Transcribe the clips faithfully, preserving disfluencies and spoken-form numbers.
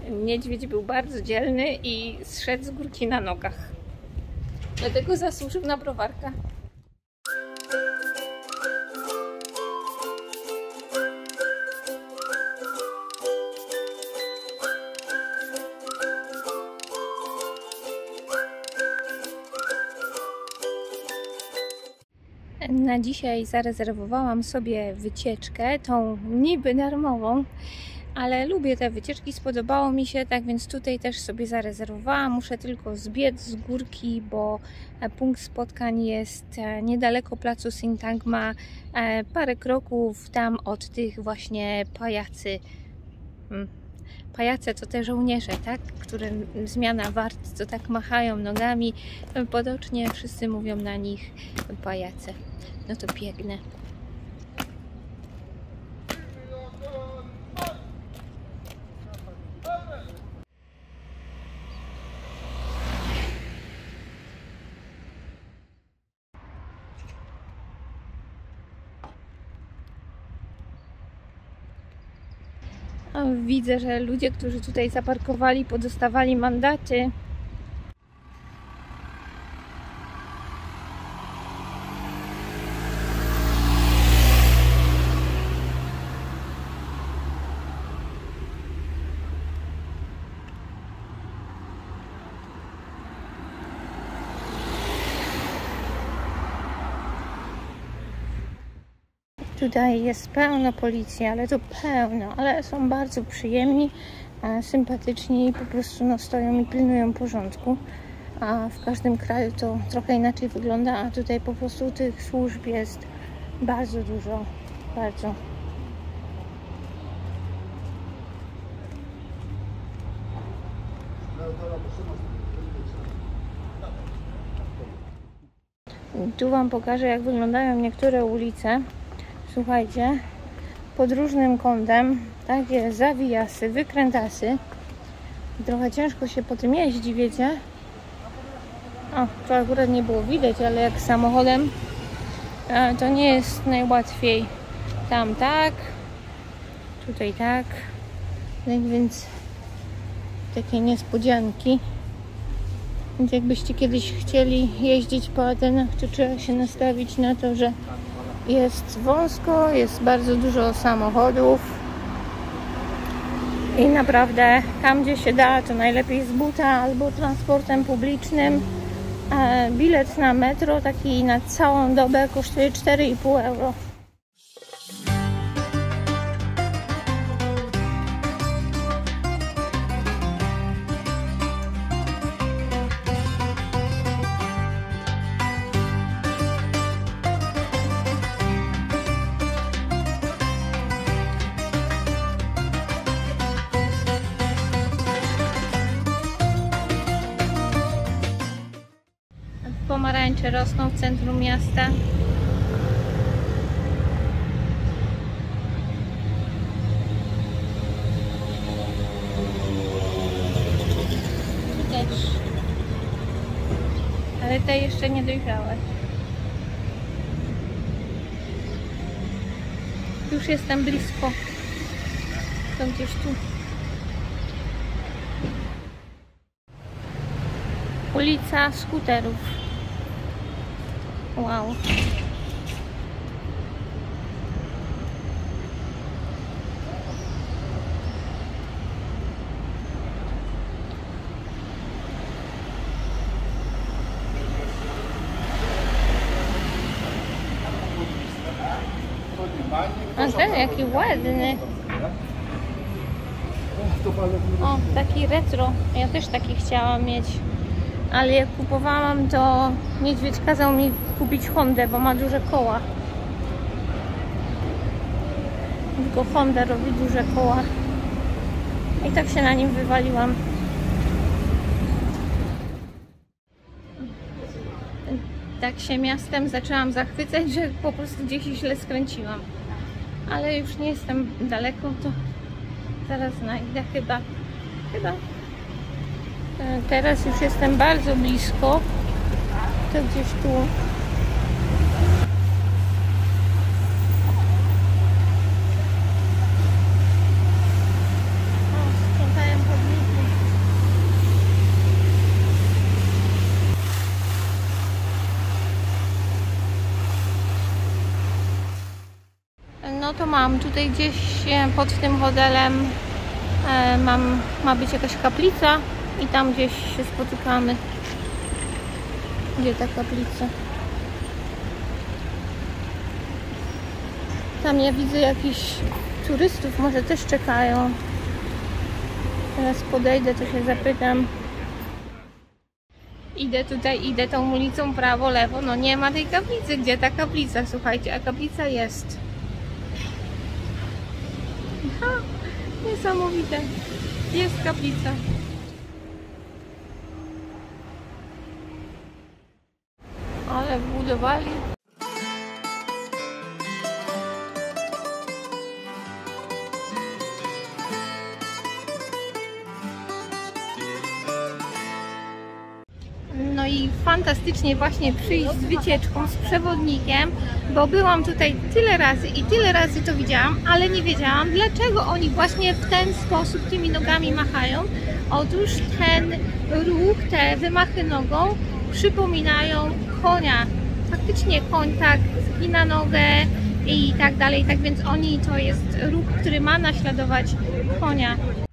niedźwiedź był bardzo dzielny i zszedł z górki na nogach. Dlatego zasłużył na browarka. Na dzisiaj zarezerwowałam sobie wycieczkę, tą niby darmową, ale lubię te wycieczki, spodobało mi się, tak więc tutaj też sobie zarezerwowałam. Muszę tylko zbiec z górki, bo punkt spotkań jest niedaleko placu Syntagma, parę kroków tam od tych właśnie pajacy. Pajace to te żołnierze, tak? Które zmiana wart, co tak machają nogami. Potocznie wszyscy mówią na nich pajace. No to biegnę. Widzę, że ludzie, którzy tutaj zaparkowali, podostawali mandaty. Tutaj jest pełno policji, ale to pełno, ale są bardzo przyjemni, sympatyczni i po prostu no, stoją i pilnują porządku. A w każdym kraju to trochę inaczej wygląda, a tutaj po prostu tych służb jest bardzo dużo, bardzo. Tu Wam pokażę, jak wyglądają niektóre ulice. Słuchajcie, pod różnym kątem, takie zawijasy, wykrętasy. Trochę ciężko się po tym jeździ, wiecie? O, to akurat nie było widać, ale jak samochodem to nie jest najłatwiej. Tam tak, tutaj tak. Tak więc takie niespodzianki. Więc jakbyście kiedyś chcieli jeździć po Atenach, to trzeba się nastawić na to, że jest wąsko, jest bardzo dużo samochodów i naprawdę tam, gdzie się da, to najlepiej z buta albo transportem publicznym. Bilet na metro taki na całą dobę kosztuje cztery i pół euro. Pomarańcze rosną w centrum miasta. Tu też. Ale te jeszcze nie dojrzałe. Już jestem blisko. To gdzieś tu. Ulica skuterów. Wow. A ten jaki ładny. O, taki retro. Ja też taki chciałam mieć. Ale jak kupowałam, to niedźwiedź kazał mi kupić Hondę, bo ma duże koła. Tylko Honda robi duże koła. I tak się na nim wywaliłam. Tak się miastem zaczęłam zachwycać, że po prostu gdzieś źle skręciłam. Ale już nie jestem daleko, to zaraz znajdę chyba. Chyba. Teraz już jestem bardzo blisko. To gdzieś tu. O, sprzątałem chodniki. to mam tutaj gdzieś pod tym hotelem e, mam, ma być jakaś kaplica i tam gdzieś się spotykamy. Gdzie ta kaplica? Tam ja widzę jakichś turystów, może też czekają. Teraz podejdę, to się zapytam. Idę tutaj, idę tą ulicą prawo, lewo. No nie ma tej kaplicy. Gdzie ta kaplica? Słuchajcie, a kaplica jest. Ha, niesamowite. Jest kaplica. Ale wbudowali. No i fantastycznie właśnie przyjść z wycieczką, z przewodnikiem, bo byłam tutaj tyle razy i tyle razy to widziałam, ale nie wiedziałam, dlaczego oni właśnie w ten sposób tymi nogami machają. Otóż ten ruch, te wymachy nogą przypominają konia. Faktycznie koń tak zgina nogę i tak dalej, tak więc oni, to jest ruch, który ma naśladować konia.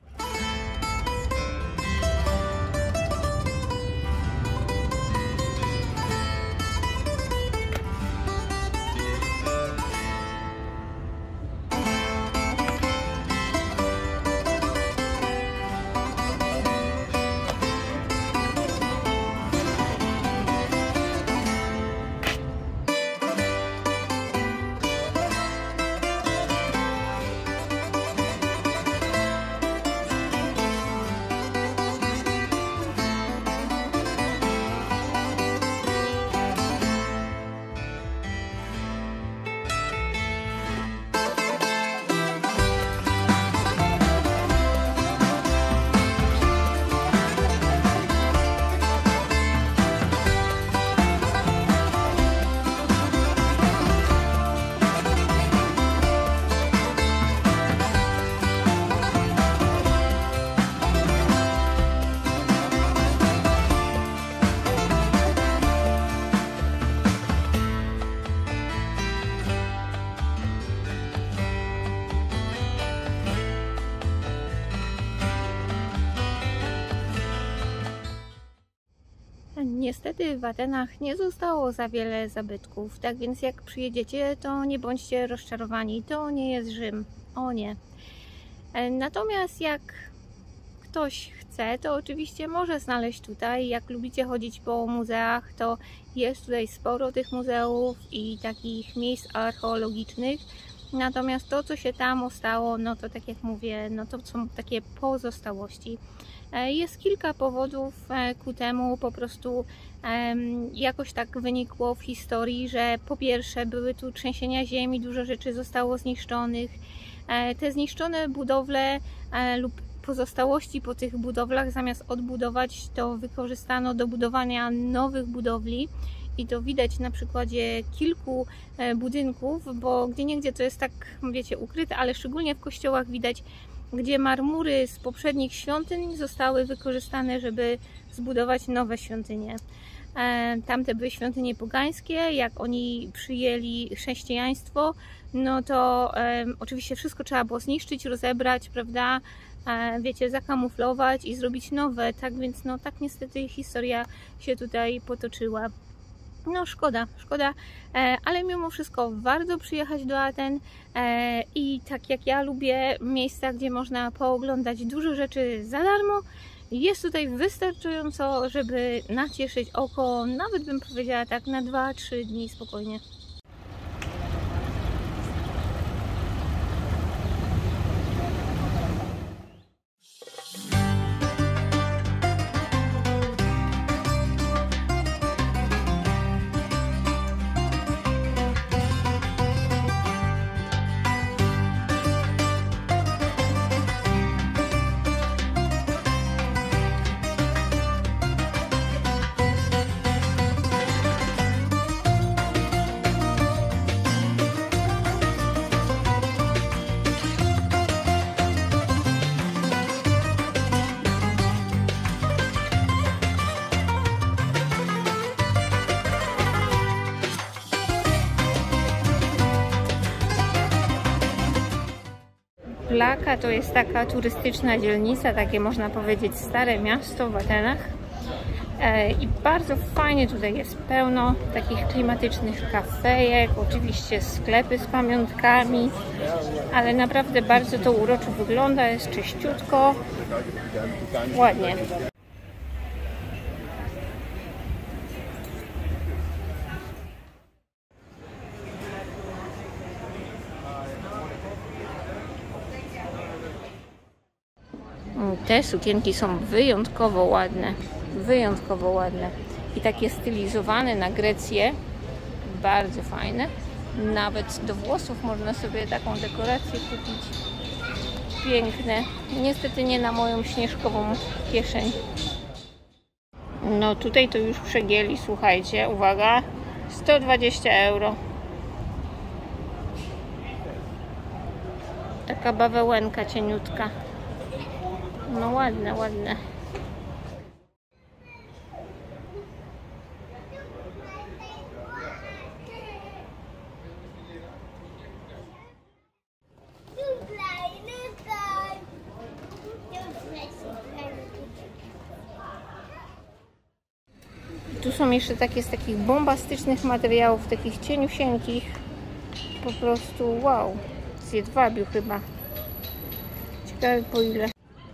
Niestety w Atenach nie zostało za wiele zabytków, tak więc jak przyjedziecie, to nie bądźcie rozczarowani, to nie jest Rzym, o nie. Natomiast jak ktoś chce, to oczywiście może znaleźć tutaj, jak lubicie chodzić po muzeach, to jest tutaj sporo tych muzeów i takich miejsc archeologicznych. Natomiast to, co się tam ostało, no to tak jak mówię, no to są takie pozostałości. Jest kilka powodów ku temu, po prostu jakoś tak wynikło w historii, że po pierwsze były tu trzęsienia ziemi, dużo rzeczy zostało zniszczonych. Te zniszczone budowle lub pozostałości po tych budowlach zamiast odbudować, to wykorzystano do budowania nowych budowli. I to widać na przykładzie kilku budynków, bo gdzieniegdzie to jest tak, wiecie, ukryte, ale szczególnie w kościołach widać, gdzie marmury z poprzednich świątyń zostały wykorzystane, żeby zbudować nowe świątynie. Tamte były świątynie pogańskie, jak oni przyjęli chrześcijaństwo, no to e, oczywiście wszystko trzeba było zniszczyć, rozebrać, prawda, e, wiecie, zakamuflować i zrobić nowe, tak więc no tak niestety historia się tutaj potoczyła. No szkoda, szkoda, ale mimo wszystko warto przyjechać do Aten i tak jak ja lubię miejsca, gdzie można pooglądać dużo rzeczy za darmo, jest tutaj wystarczająco, żeby nacieszyć oko, nawet bym powiedziała tak na dwa trzy dni spokojnie. Lusaka to jest taka turystyczna dzielnica, takie można powiedzieć stare miasto w Atenach. I bardzo fajnie tutaj jest pełno takich klimatycznych kafejek, oczywiście sklepy z pamiątkami, ale naprawdę bardzo to uroczo wygląda, jest czyściutko, ładnie. Te sukienki są wyjątkowo ładne, wyjątkowo ładne i takie stylizowane na Grecję, bardzo fajne. Nawet do włosów można sobie taką dekorację kupić, piękne. Niestety nie na moją śnieżkową kieszeń. No tutaj to już przegięli, słuchajcie, uwaga, sto dwadzieścia euro. Taka bawełenka cieniutka. No ładne, ładne. Tu są jeszcze takie z takich bombastycznych materiałów, takich cieniusieńkich. Po prostu wow. Z jedwabiu chyba. Ciekawe po ile.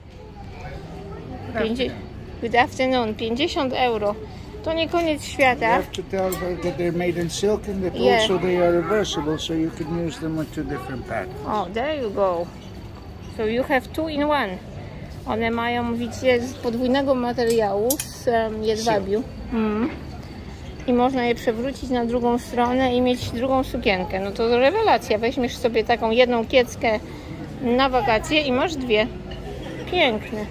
Good afternoon. pięćdziesiąt euro. To nie koniec świata. You have to tell that they're made in silk and that Yeah. also they are reversible, so you can use them on two different patterns. Oh, there you go. So you have two in one. One mają, widzicie, z podwójnego materiału, z um, jedwabiu. Mm. I można je przewrócić na drugą stronę i mieć drugą sukienkę. No to rewelacja. Weźmiesz sobie taką jedną kieckę na wakacje i masz dwie. Piękne.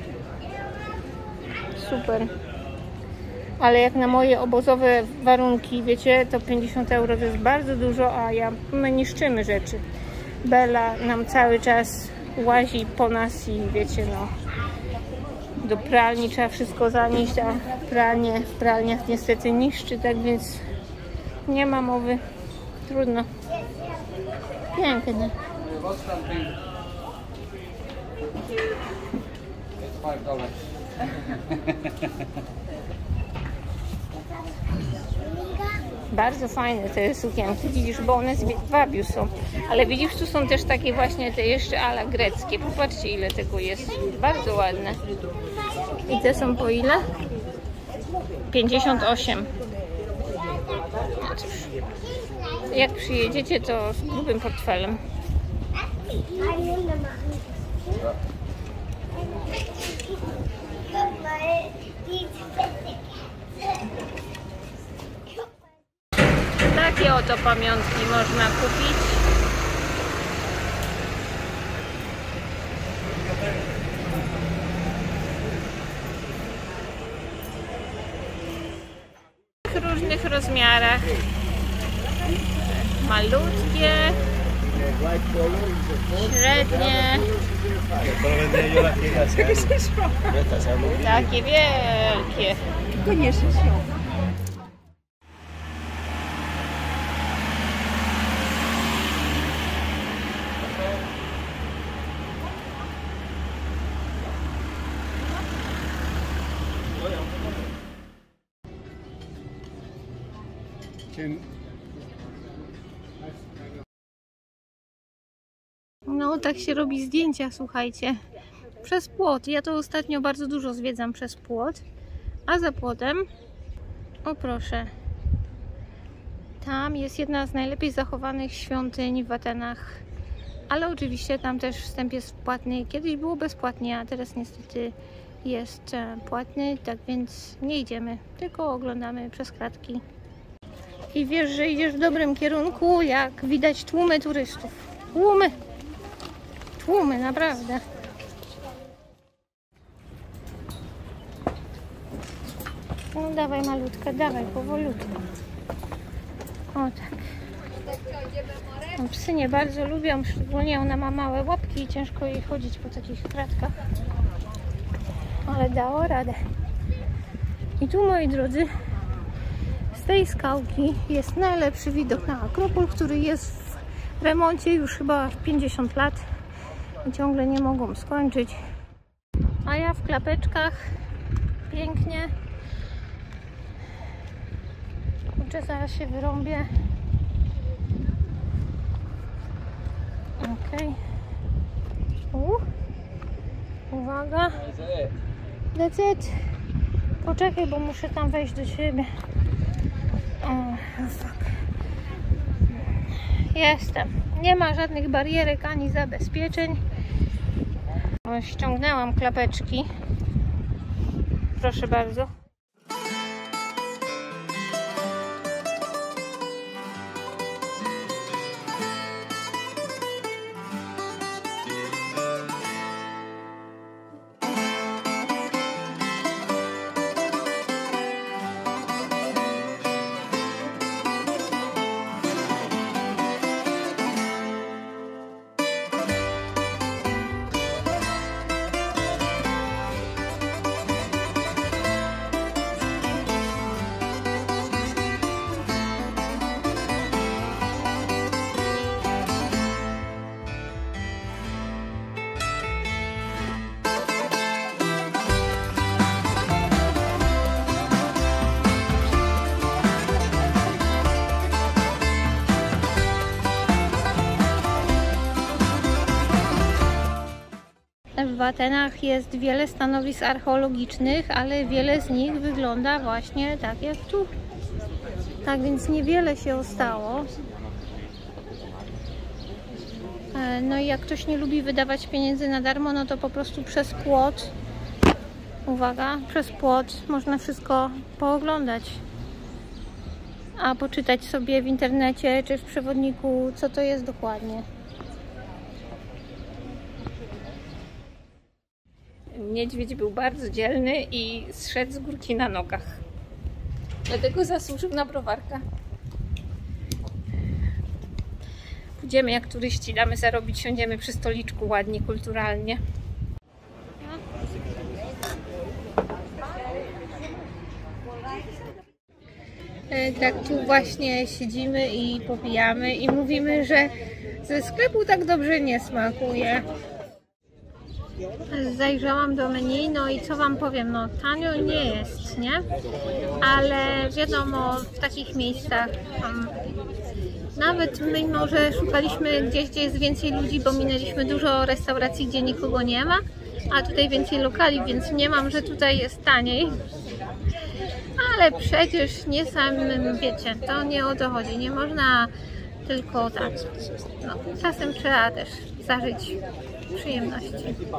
Super. Ale jak na moje obozowe warunki, wiecie, to pięćdziesiąt euro to jest bardzo dużo, a ja, my niszczymy rzeczy. Bella nam cały czas łazi po nas i wiecie, no, do pralni trzeba wszystko zanieść, a pralnie w pralniach niestety niszczy, tak więc nie ma mowy. Trudno. Piękne. Bardzo fajne te sukienki, widzisz, bo one z jedwabiu są. Ale widzisz, tu są też takie właśnie te jeszcze ala greckie. Popatrzcie, ile tego jest. Bardzo ładne. I te są po ile? pięćdziesiąt osiem. No cóż. Jak przyjedziecie, to z grubym portfelem. Takie oto pamiątki można kupić. W różnych rozmiarach. Malutkie, średnie, takie wielkie. No, tak się robi zdjęcia, słuchajcie, przez płot. Ja to ostatnio bardzo dużo zwiedzam przez płot, a za płotem, o proszę, tam jest jedna z najlepiej zachowanych świątyń w Atenach, ale oczywiście tam też wstęp jest płatny. Kiedyś było bezpłatnie, a teraz niestety jest płatny, tak więc nie idziemy, tylko oglądamy przez kratki. I wiesz, że idziesz w dobrym kierunku, jak widać tłumy turystów. Tłumy! Tłumy, naprawdę. No dawaj malutka, dawaj powolutku. O tak. No, psy nie bardzo lubią, szczególnie ona ma małe łapki i ciężko jej chodzić po takich kratkach. Ale dało radę. I tu, moi drodzy, z tej skałki jest najlepszy widok na Akropol, który jest w remoncie już chyba pięćdziesiąt lat. i ciągle nie mogą skończyć. A ja w klapeczkach pięknie. Kurczę, zaraz się wyrąbię. Okej. Okay. Uwaga. That's it. Poczekaj, bo muszę tam wejść do siebie. Oh, fuck. Jestem. Nie ma żadnych barierek ani zabezpieczeń. Ściągnęłam klapeczki. Proszę bardzo. W Atenach jest wiele stanowisk archeologicznych, ale wiele z nich wygląda właśnie tak jak tu. Tak więc niewiele się ostało. No i jak ktoś nie lubi wydawać pieniędzy na darmo, no to po prostu przez płot, uwaga, przez płot można wszystko pooglądać. A poczytać sobie w internecie czy w przewodniku, co to jest dokładnie. Niedźwiedź był bardzo dzielny i zszedł z górki na nogach. Dlatego zasłużył na browarka. Pójdziemy jak turyści, damy zarobić, siądziemy przy stoliczku ładnie, kulturalnie. Tak tu właśnie siedzimy i popijamy i mówimy, że ze sklepu tak dobrze nie smakuje. Zajrzałam do menu, no i co wam powiem, no tanio nie jest, nie? Ale wiadomo, w takich miejscach um, nawet mimo, że szukaliśmy gdzieś, gdzie jest więcej ludzi, bo minęliśmy dużo restauracji, gdzie nikogo nie ma, a tutaj więcej lokali, więc nie mam, że tutaj jest taniej. Ale przecież nie samym, wiecie, to nie o to chodzi, nie można tylko tak, no, czasem trzeba też zażyć przyjemności.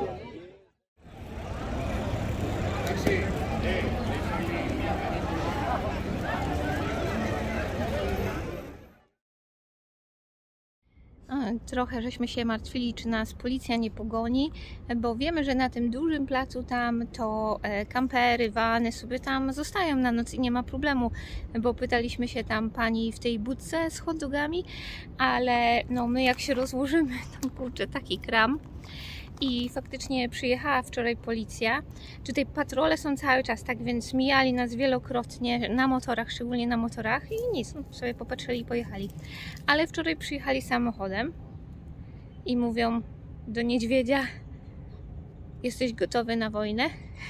Trochę żeśmy się martwili, czy nas policja nie pogoni, bo wiemy, że na tym dużym placu tam to kampery, vany sobie tam zostają na noc i nie ma problemu, bo pytaliśmy się tam pani w tej budce z hot dogami, ale no my jak się rozłożymy, tam kurczę taki kram. I faktycznie przyjechała wczoraj policja. Tutaj patrole są cały czas, tak więc mijali nas wielokrotnie na motorach, szczególnie na motorach i nic, no, sobie popatrzyli i pojechali. Ale wczoraj przyjechali samochodem i mówią do niedźwiedzia: jesteś gotowy na wojnę?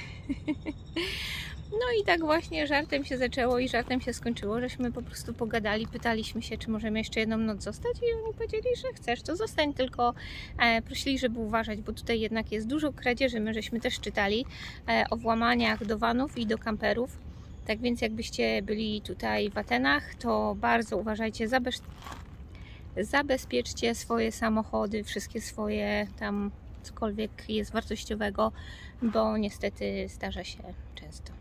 No i tak właśnie żartem się zaczęło i żartem się skończyło, żeśmy po prostu pogadali, pytaliśmy się, czy możemy jeszcze jedną noc zostać i oni powiedzieli, że chcesz, to zostań, tylko e, prosili, żeby uważać, bo tutaj jednak jest dużo kradzieży. My żeśmy też czytali e, o włamaniach do vanów i do kamperów, tak więc jakbyście byli tutaj w Atenach, to bardzo uważajcie, zabez... zabezpieczcie swoje samochody, wszystkie swoje tam cokolwiek jest wartościowego, bo niestety zdarza się często.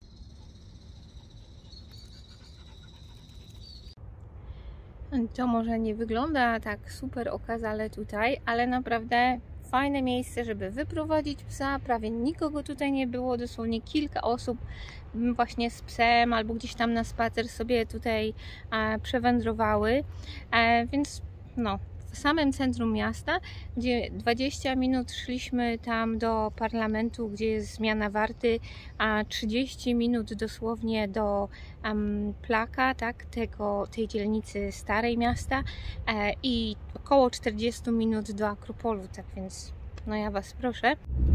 To może nie wygląda tak super okazale tutaj, ale naprawdę fajne miejsce, żeby wyprowadzić psa. Prawie nikogo tutaj nie było, dosłownie kilka osób właśnie z psem albo gdzieś tam na spacer sobie tutaj e, przewędrowały, e, więc no, w samym centrum miasta, gdzie dwadzieścia minut szliśmy tam do parlamentu, gdzie jest zmiana warty, a trzydzieści minut dosłownie do um, Plaka, tak, tego, tej dzielnicy starej miasta e, i około czterdzieści minut do Akropolu, tak więc No ja was proszę.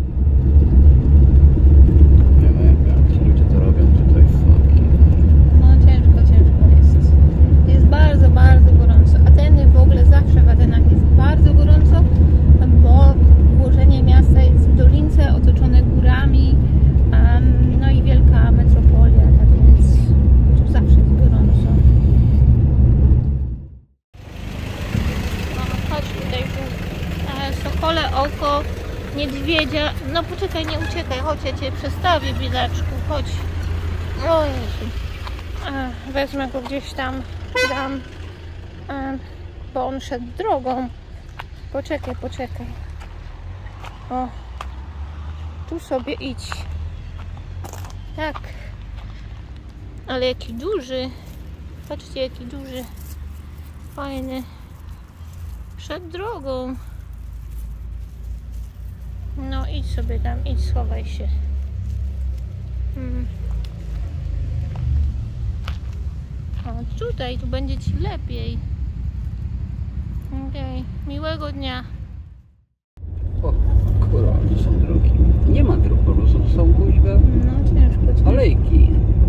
Nie wiem, jak ci ludzie to robią tutaj w Faki. No ciężko, ciężko jest. Jest bardzo, bardzo gorąco. Ateny w ogóle zawsze w Atenach jest bardzo gorąco, bo ułożenie miasta jest w dolince otoczone górami, um, no i wielka metropolia, tak więc tu zawsze jest gorąco. No, chodź tutaj tu e, sokole oko niedźwiedzia. No poczekaj, nie uciekaj, chodź, ja cię przestawię, biedaczku, chodź. O Jezu. E, wezmę go gdzieś tam, dam, e, bo on szedł drogą. Poczekaj, poczekaj. O, tu sobie idź. Tak. Ale jaki duży. Patrzcie, jaki duży. Fajny. Szedł drogą. No idź sobie tam, idź, schowaj się. Hmm. O, tutaj, tu będzie ci lepiej. Okej, okay. Miłego dnia. O, kurwa, to są drogi. Nie ma dróg, po prostu to są kuźwa No ciężko, ciężko. alejki.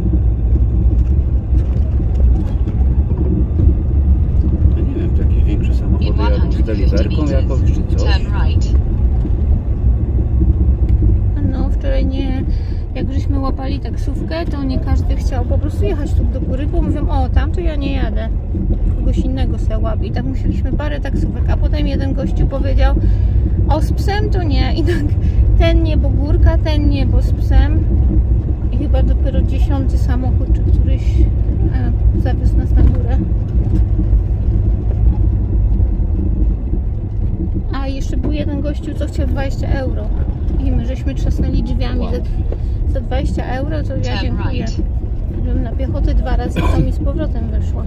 Ja nie wiem, to jakieś większe samochody jadą z deliverką jakoś czy coś. No wczoraj nie, jak żeśmy łapali taksówkę, to nie każdy chciał po prostu jechać tu do góry, bo mówią, o tam to ja nie jadę, kogoś innego se łapi. I tak musieliśmy parę taksówek, a potem jeden gościu powiedział, o z psem to nie, i tak ten nie, bo górka, ten nie, bo z psem. I chyba dopiero dziesiąty samochód, czy któryś e, zawiózł nas na górę. A jeszcze był jeden gościu, co chciał dwadzieścia euro. I my żeśmy trzasnęli drzwiami za, za dwadzieścia euro, to ja dziękuję. Żebym na piechotę dwa razy, to mi z powrotem wyszło.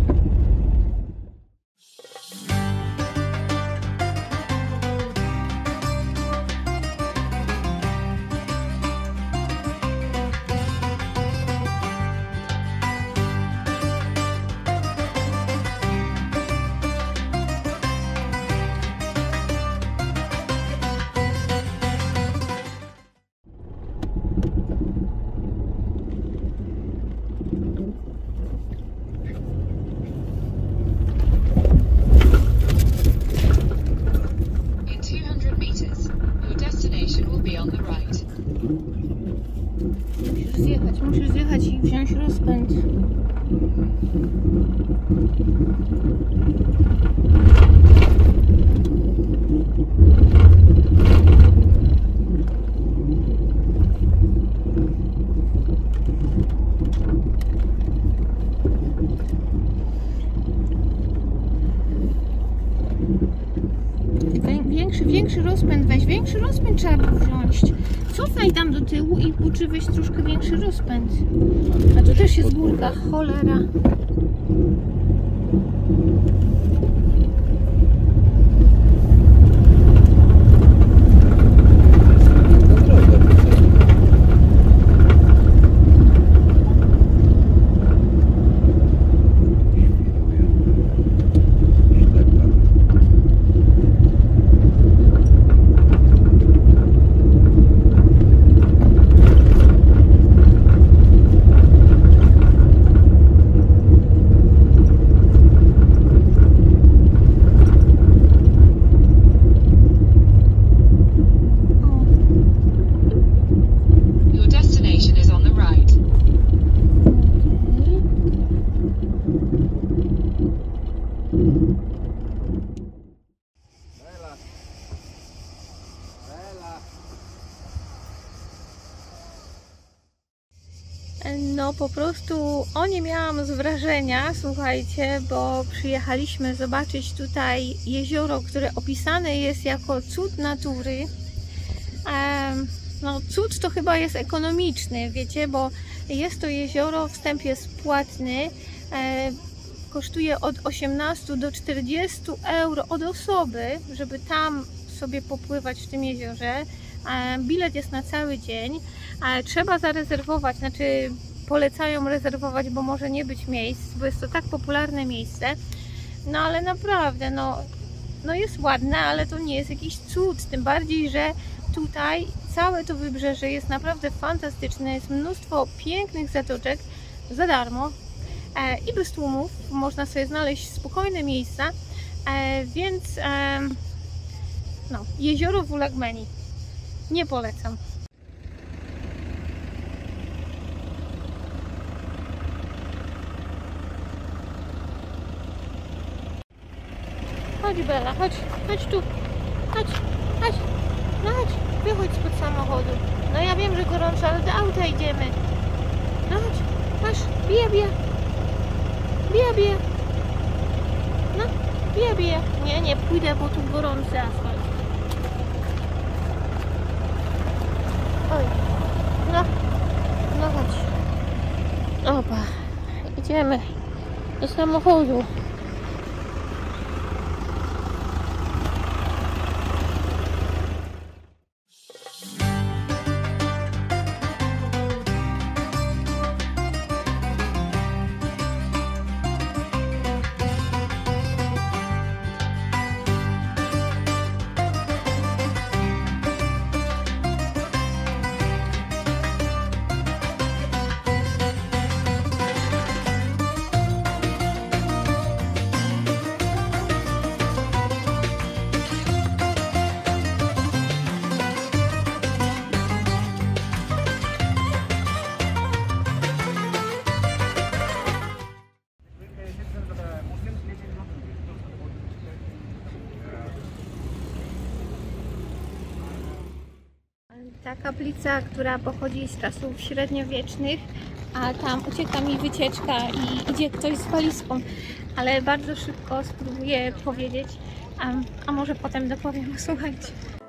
Musisz zjechać, musisz zjechać i wziąć rozpęd. Większy, większy rozpęd weź, większy rozpęd trzeba było wziąć. Cofnij tam do tyłu i uczy weź troszkę większy rozpęd. A tu też jest górka, cholera. No po prostu o nie miałam z wrażenia, słuchajcie, bo przyjechaliśmy zobaczyć tutaj jezioro, które opisane jest jako cud natury. No cud to chyba jest ekonomiczny, wiecie, bo jest to jezioro, wstęp jest płatny, kosztuje od osiemnastu do czterdziestu euro od osoby, żeby tam sobie popływać w tym jeziorze. Bilet jest na cały dzień, ale trzeba zarezerwować, znaczy polecają rezerwować, bo może nie być miejsc, bo jest to tak popularne miejsce. No ale naprawdę, no no jest ładna, ale to nie jest jakiś cud, tym bardziej, że tutaj całe to wybrzeże jest naprawdę fantastyczne, jest mnóstwo pięknych zatoczek za darmo e, i bez tłumów, można sobie znaleźć spokojne miejsca, e, więc e, no, jezioro w Ulagmeni nie polecam. Chodź Bella, chodź, chodź tu, chodź, chodź, no chodź, wychodź spod samochodu. No ja wiem, że gorąco, ale do auta idziemy. No chodź, masz, bije, bije, bije, bije. No, bije, bije. Nie, nie pójdę, bo tu gorący asfalt. Oj, no, no chodź. Opa, idziemy do samochodu. Ta kaplica, która pochodzi z czasów średniowiecznych, a tam ucieka mi wycieczka i idzie ktoś z walizką, ale bardzo szybko spróbuję powiedzieć, a, a może potem dopowiem, słuchajcie.